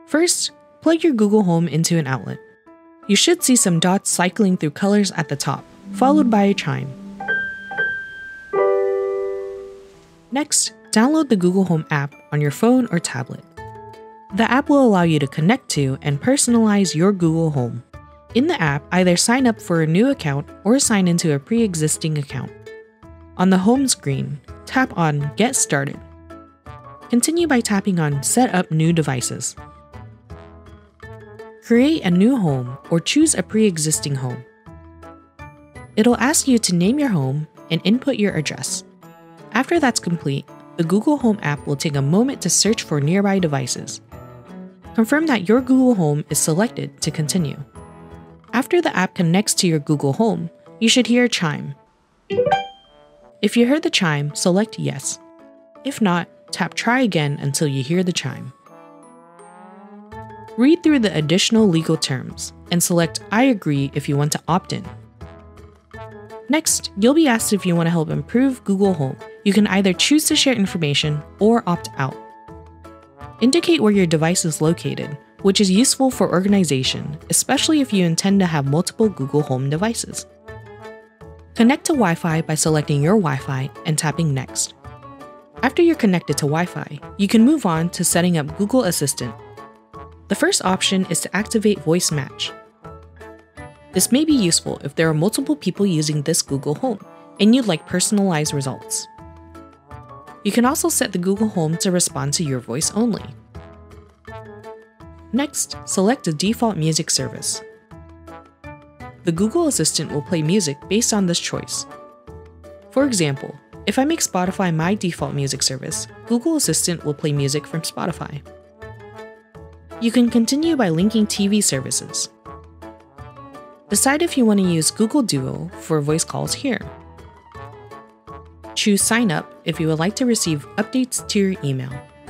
First, plug your Google Home into an outlet. You should see some dots cycling through colors at the top, followed by a chime. Next, download the Google Home app on your phone or tablet. The app will allow you to connect to and personalize your Google Home. In the app, either sign up for a new account or sign into a pre-existing account. On the home screen, tap on Get Started. Continue by tapping on Set up new devices. Create a new home or choose a pre-existing home. It'll ask you to name your home and input your address. After that's complete, the Google Home app will take a moment to search for nearby devices. Confirm that your Google Home is selected to continue. After the app connects to your Google Home, you should hear a chime. If you heard the chime, select Yes. If not, tap Try again until you hear the chime. Read through the additional legal terms and select I agree if you want to opt in. Next, you'll be asked if you want to help improve Google Home. You can either choose to share information or opt out. Indicate where your device is located, which is useful for organization, especially if you intend to have multiple Google Home devices. Connect to Wi-Fi by selecting your Wi-Fi and tapping Next. After you're connected to Wi-Fi, you can move on to setting up Google Assistant. The first option is to activate Voice Match. This may be useful if there are multiple people using this Google Home and you'd like personalized results. You can also set the Google Home to respond to your voice only. Next, select the default music service. The Google Assistant will play music based on this choice. For example, if I make Spotify my default music service, Google Assistant will play music from Spotify. You can continue by linking TV services. Decide if you want to use Google Duo for voice calls here. Choose Sign Up if you would like to receive updates to your email.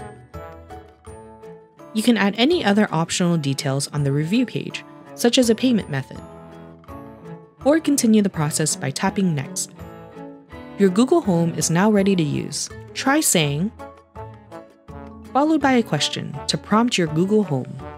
You can add any other optional details on the review page, such as a payment method, or continue the process by tapping Next. Your Google Home is now ready to use. Try saying, followed by a question to prompt your Google Home.